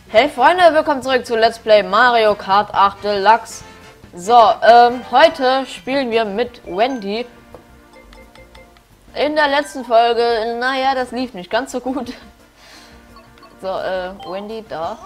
Hey Freunde, willkommen zurück zu Let's Play Mario Kart 8 Deluxe. So, heute spielen wir mit Wendy. In der letzten Folge, naja, das lief nicht ganz so gut. So, Wendy da.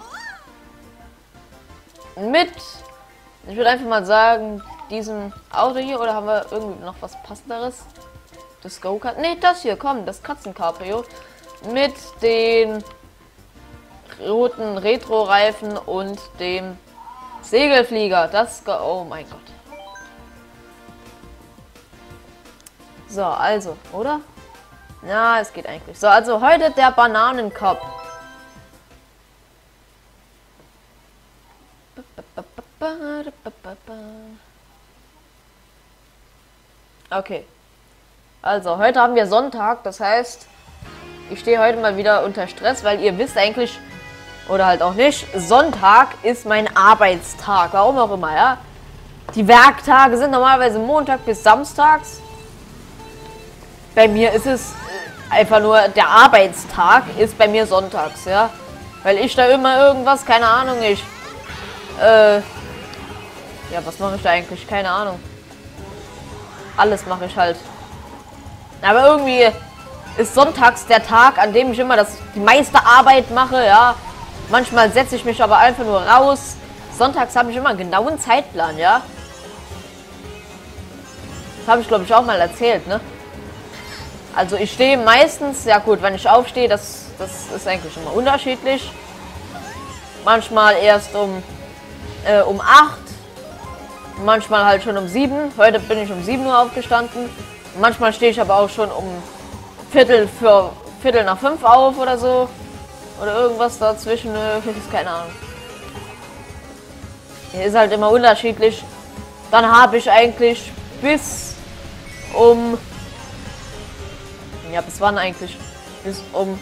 Mit, ich würde einfach mal sagen, diesem Auto hier, oder haben wir irgendwie noch was passenderes? Das Go-Kart, nee, das hier, komm, das Katzencabrio. Mit den roten Retro-Reifen und dem Segelflieger. Oh mein Gott. So, also, oder? Ja, es geht eigentlich. So, also heute der Bananenkopf. Okay. Also, heute haben wir Sonntag, das heißt, ich stehe heute mal wieder unter Stress, weil ihr wisst eigentlich, oder halt auch nicht, Sonntag ist mein Arbeitstag, warum auch immer, ja. Die Werktage sind normalerweise Montag bis Samstags. Bei mir ist es einfach nur, der Arbeitstag ist bei mir sonntags, ja. Weil ich da immer irgendwas, keine Ahnung, ja, was mache ich da eigentlich? Keine Ahnung. Alles mache ich halt. Aber irgendwie ist sonntags der Tag, an dem ich immer die meiste Arbeit mache, ja. Manchmal setze ich mich aber einfach nur raus. Sonntags habe ich immer einen genauen Zeitplan, ja. Das habe ich, glaube ich, auch mal erzählt, ne? Also ich stehe meistens, ja gut, wenn ich aufstehe, das ist eigentlich immer unterschiedlich. Manchmal erst um 8. Manchmal halt schon um 7. Heute bin ich um 7 Uhr aufgestanden. Manchmal stehe ich aber auch schon um Viertel nach 5 auf oder so. Oder irgendwas dazwischen, keine Ahnung. Hier ist halt immer unterschiedlich. Dann habe ich eigentlich bis um... Ja, bis wann eigentlich? Bis um...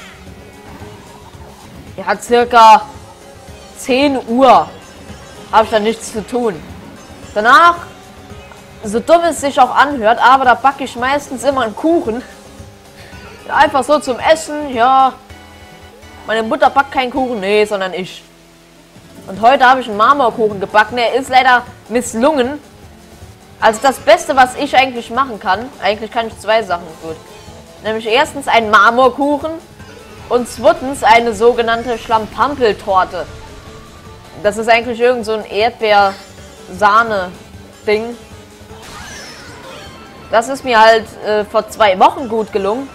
Ja, circa 10 Uhr habe ich dann nichts zu tun. Danach, so dumm es sich auch anhört, aber da backe ich meistens immer einen Kuchen. Einfach so zum Essen, ja. Meine Mutter backt keinen Kuchen, nee, sondern ich. Und heute habe ich einen Marmorkuchen gebacken. Er ist leider misslungen. Also das Beste, was ich eigentlich machen kann, eigentlich kann ich zwei Sachen gut. Nämlich erstens einen Marmorkuchen und zweitens eine sogenannte Schlampampeltorte. Das ist eigentlich irgend so ein Erdbeer-Sahne-Ding. Das ist mir halt vor 2 Wochen gut gelungen.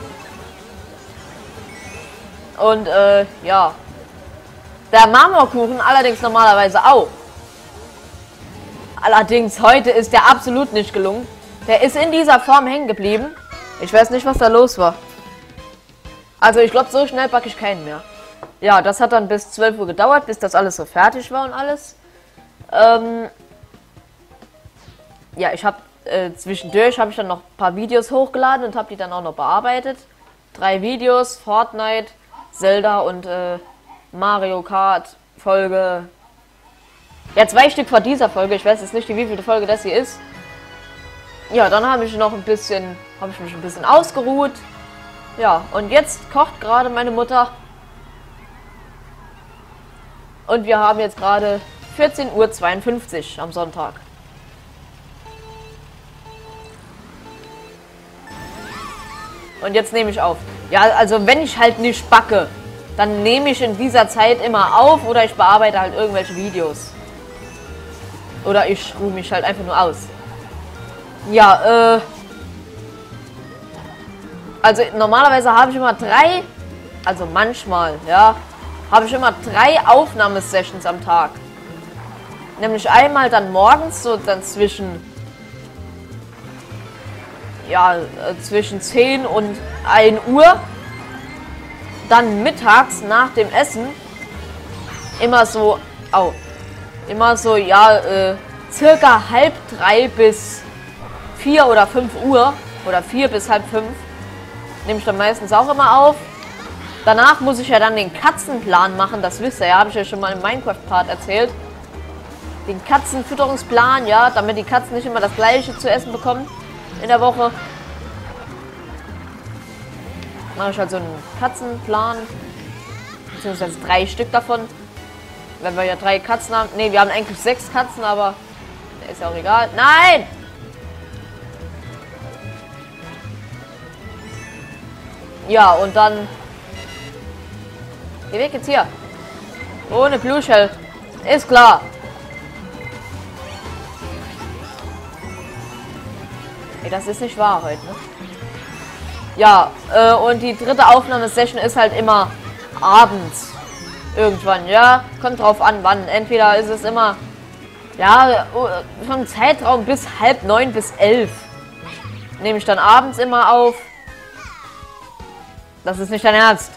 Und ja, der Marmorkuchen allerdings normalerweise auch. Allerdings heute ist der absolut nicht gelungen. Der ist in dieser Form hängen geblieben. Ich weiß nicht, was da los war. Also ich glaube, so schnell backe ich keinen mehr. Ja, das hat dann bis 12 Uhr gedauert, bis das alles so fertig war und alles. Ja, ich habe zwischendurch habe ich dann noch ein paar Videos hochgeladen und habe die dann auch noch bearbeitet. 3 Videos, Fortnite, Zelda und Mario Kart Folge. Ja, 2 Stück vor dieser Folge. Ich weiß jetzt nicht, wie viele Folge das hier ist. Ja, dann habe ich mich ein bisschen ausgeruht. Ja, und jetzt kocht gerade meine Mutter. Und wir haben jetzt gerade 14:52 Uhr am Sonntag. Und jetzt nehme ich auf. Ja, also wenn ich halt nicht backe, dann nehme ich in dieser Zeit immer auf oder ich bearbeite halt irgendwelche Videos. Oder ich ruhe mich halt einfach nur aus. Ja, also normalerweise habe ich immer 3, also manchmal, ja, habe ich immer 3 Aufnahmesessions am Tag. Nämlich einmal dann morgens, so dann zwischen 10 und 1 Uhr. Dann mittags nach dem Essen immer so, ja, circa 2:30 bis 4 oder 5 Uhr oder 4 bis halb 5 nehme ich dann meistens auch immer auf. Danach muss ich ja dann den Katzenplan machen, das wisst ihr ja, habe ich ja schon mal im Minecraft-Part erzählt. Den Katzenfütterungsplan, ja, damit die Katzen nicht immer das gleiche zu essen bekommen in der Woche. Mache ich halt so einen Katzenplan, beziehungsweise 3 Stück davon. Wenn wir ja 3 Katzen haben. Ne, wir haben eigentlich 6 Katzen, aber ist ja auch egal. Nein! Ja, und dann... Geh weg jetzt hier. Ohne Blue Shell. Ist klar. Ey, das ist nicht wahr heute, ne? Ja, und die dritte Aufnahmesession ist halt immer abends. Irgendwann, ja. Kommt drauf an, wann. Entweder ist es immer, ja, vom Zeitraum bis 8:30 bis 11. Nehme ich dann abends immer auf. Das ist nicht dein Ernst.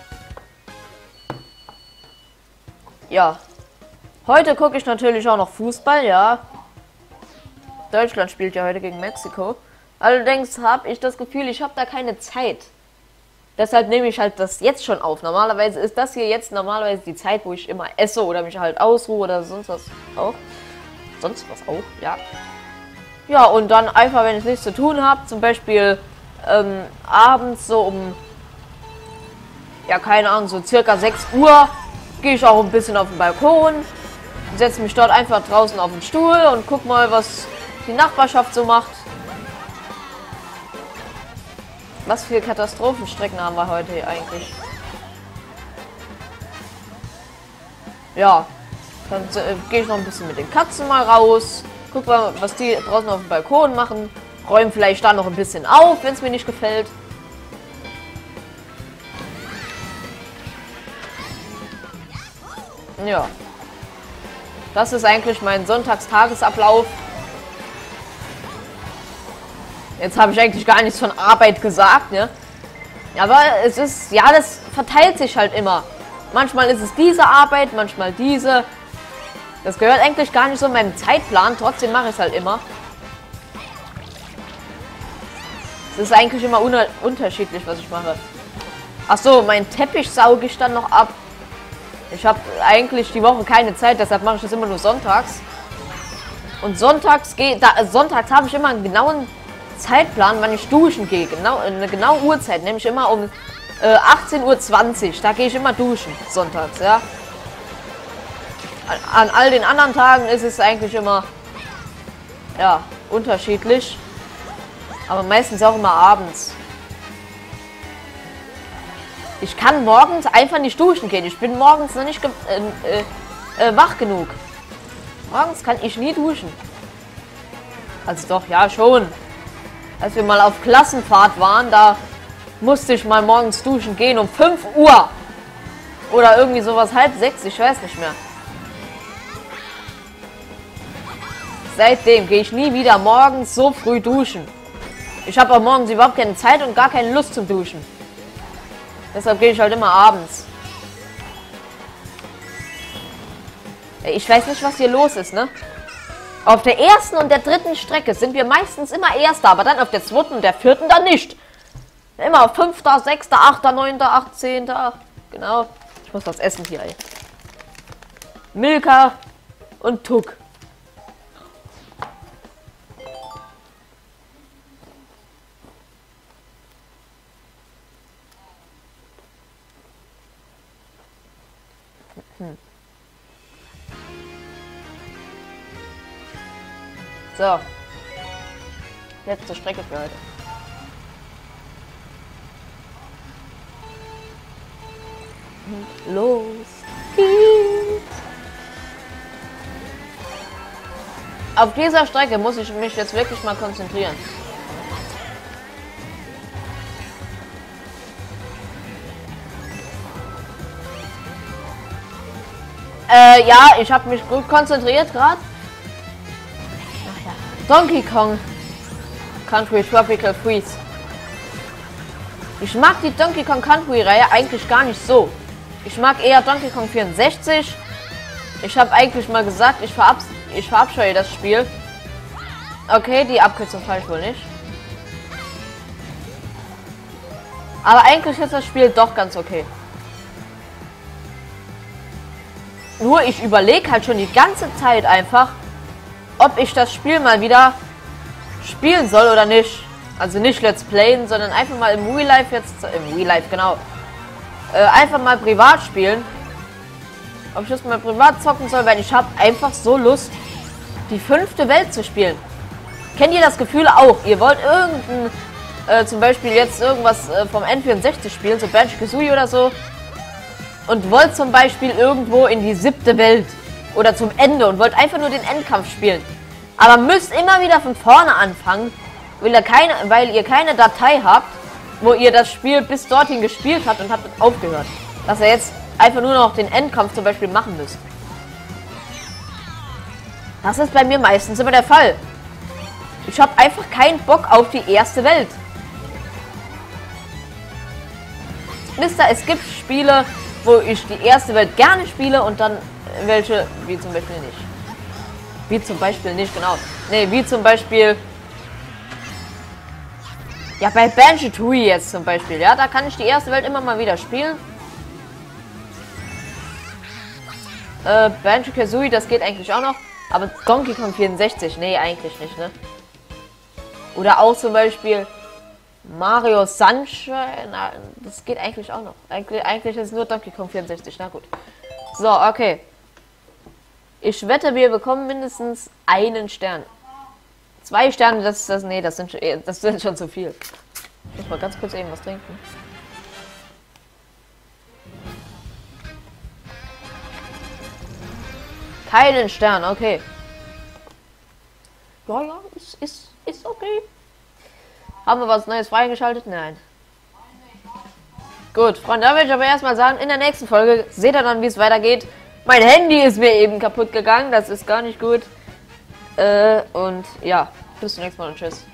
Ja. Heute gucke ich natürlich auch noch Fußball, ja. Deutschland spielt ja heute gegen Mexiko. Allerdings habe ich das Gefühl, ich habe da keine Zeit. Deshalb nehme ich halt das jetzt schon auf. Normalerweise ist das hier jetzt normalerweise die Zeit, wo ich immer esse oder mich halt ausruhe oder sonst was auch. Sonst was auch, ja. Ja, und dann einfach, wenn ich nichts zu tun habe, zum Beispiel abends so um, ja, keine Ahnung, so circa 6 Uhr, gehe ich auch ein bisschen auf den Balkon, setze mich dort einfach draußen auf den Stuhl und guck mal, was die Nachbarschaft so macht. Was für Katastrophenstrecken haben wir heute hier eigentlich? Ja, dann gehe ich noch ein bisschen mit den Katzen mal raus. Guck mal, was die draußen auf dem Balkon machen. Räumen vielleicht da noch ein bisschen auf, wenn es mir nicht gefällt. Ja. Das ist eigentlich mein Sonntagstagesablauf. Jetzt habe ich eigentlich gar nichts von Arbeit gesagt, ne? Aber es ist, ja, das verteilt sich halt immer. Manchmal ist es diese Arbeit, manchmal diese. Das gehört eigentlich gar nicht so in meinem Zeitplan, trotzdem mache ich es halt immer. Es ist eigentlich immer unterschiedlich, was ich mache. Ach so, mein Teppich sauge ich dann noch ab. Ich habe eigentlich die Woche keine Zeit, deshalb mache ich das immer nur sonntags. Und sonntags sonntags habe ich immer einen genauen Zeitplan, wann ich duschen gehe. Genau, eine genaue Uhrzeit, nämlich immer um 18:20 Uhr. Da gehe ich immer duschen, sonntags, ja. An all den anderen Tagen ist es eigentlich immer, ja, unterschiedlich. Aber meistens auch immer abends. Ich kann morgens einfach nicht duschen gehen. Ich bin morgens noch nicht wach genug. Morgens kann ich nie duschen. Also doch, ja schon. Als wir mal auf Klassenfahrt waren, da musste ich mal morgens duschen gehen um 5 Uhr. Oder irgendwie sowas, 5:30, ich weiß nicht mehr. Seitdem gehe ich nie wieder morgens so früh duschen. Ich habe auch morgens überhaupt keine Zeit und gar keine Lust zum Duschen. Deshalb gehe ich halt immer abends. Ich weiß nicht, was hier los ist, ne? Auf der ersten und der dritten Strecke sind wir meistens immer Erster, aber dann auf der zweiten und der vierten dann nicht. Immer auf 5., 6., 8., 9., 18. Genau. Ich muss was essen hier, ey. Milka und Tuck. So. Letzte Strecke für heute. Und los geht's. Auf dieser Strecke muss ich mich jetzt wirklich mal konzentrieren. Ja, ich habe mich gut konzentriert gerade. Donkey Kong Country Tropical Freeze. Ich mag die Donkey Kong Country Reihe eigentlich gar nicht so. Ich mag eher Donkey Kong 64. Ich habe eigentlich mal gesagt, ich verabscheue das Spiel. Okay, die Abkürzung fand ich wohl nicht. Aber eigentlich ist das Spiel doch ganz okay. Nur ich überlege halt schon die ganze Zeit einfach, ob ich das Spiel mal wieder spielen soll oder nicht. Also nicht Let's Playen, sondern einfach mal im Real Life jetzt, im Real Life, genau. Einfach mal privat spielen. ob ich das mal privat zocken soll, weil ich habe einfach so Lust, die 5. Welt zu spielen. Kennt ihr das Gefühl auch? Ihr wollt zum Beispiel jetzt irgendwas vom N64 spielen, so Banjo-Kazooie oder so, und wollt zum Beispiel irgendwo in die 7. Welt oder zum Ende und wollt einfach nur den Endkampf spielen. Aber müsst immer wieder von vorne anfangen, weil ihr keine Datei habt, wo ihr das Spiel bis dorthin gespielt habt und habt aufgehört. Dass ihr jetzt einfach nur noch den Endkampf zum Beispiel machen müsst. Das ist bei mir meistens immer der Fall. Ich habe einfach keinen Bock auf die 1. Welt. Wisst ihr, es gibt Spiele, wo ich die 1. Welt gerne spiele und dann welche, wie zum Beispiel nicht. Wie zum Beispiel nicht, genau. Ne, wie zum Beispiel... Ja, bei Banjo-Tooie jetzt zum Beispiel, ja, da kann ich die 1. Welt immer mal wieder spielen. Banjo-Kazooie, das geht eigentlich auch noch. Aber Donkey Kong 64, nee, eigentlich nicht, ne? Oder auch zum Beispiel Mario Sunshine, na, das geht eigentlich auch noch. Eigentlich ist nur Donkey Kong 64, na gut. So, okay. Ich wette, wir bekommen mindestens einen Stern. 2 Sterne, das sind schon zu viel. Ich muss mal ganz kurz eben was trinken. Keinen Stern, okay. Ja, ist okay. Haben wir was Neues freigeschaltet? Nein. Gut, Freunde, da will ich aber erstmal sagen, in der nächsten Folge seht ihr dann, wie es weitergeht. Mein Handy ist mir eben kaputt gegangen, das ist gar nicht gut. Und ja, bis zum nächsten Mal und tschüss.